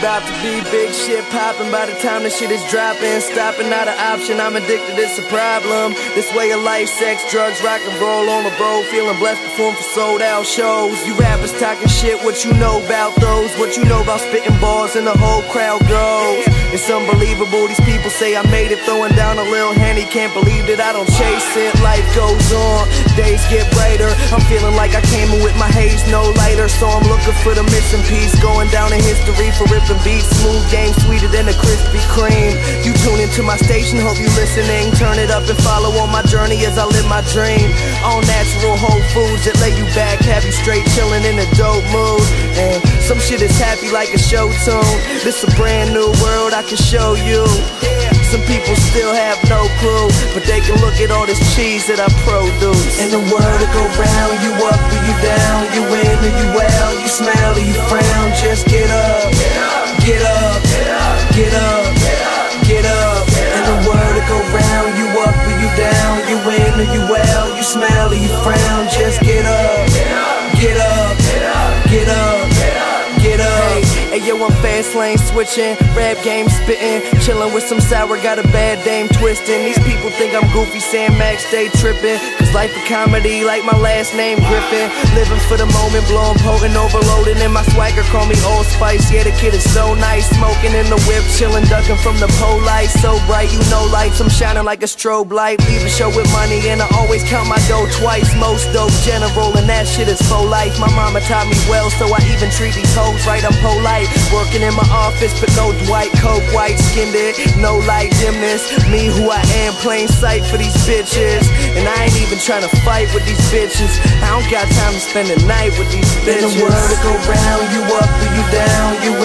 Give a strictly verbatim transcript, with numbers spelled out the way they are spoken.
about to be big shit poppin'. By the time the shit is dropping, stopping not an option. I'm addicted, it's a problem. This way of life, sex, drugs, rock and roll on the road. Feeling blessed, perform for sold out shows. You rappers talking shit, what you know about those? What you know about spitting bars and the whole crowd goes. It's unbelievable, these people say I made it, throwing down a little Henny. Can't believe that I don't chase it. Life goes on, days get brighter. I'm feeling like I came in with my haze no lighter, so I'm looking for the missing piece. Going down in history for ripping beats. Smooth game, sweeter than a Krispy Kreme. You tune into my station, hope you listening. Turn it up and follow on my journey as I live my dream. All natural whole foods that lay you back, have you straight chilling in a dope mood. And some shit is happy like a show tune. This a brand new world I can show you. Some people still have no clue, but they can look at all this cheese that I produce. In the world to go round, you up or you down, you in or you out, you smile or you frown. Just get up, get up, get up, get up. In the world to go round, you up or you down, you in or you out, you smile or you frown. Just get up, get up, get up, get up. Hey, yo, I'm fast lane switching, rap game spitting, chillin' with some sour, got a bad dame twisting. These people think I'm goofy, saying Max stay trippin', cause life a comedy like my last name Griffin. Living for the moment, blowing potent, overloading, and my swagger call me Old Spice. Yeah, the kid is so nice, smoking in the whip, chillin', ducking from the pole light. So bright, you know lights, I'm shining like a strobe light. Leave a show with money and I always count my dough twice. Most dope general and that shit is full life. My mama taught me well, so I even treat these hoes right, I'm polite. Working in my office, but no Dwight, coke, white skinned it, no light dimness. Me who I am, plain sight for these bitches. And I ain't even trying to fight with these bitches. I don't got time to spend the night with these bitches. In the world to go round, you up or you down, you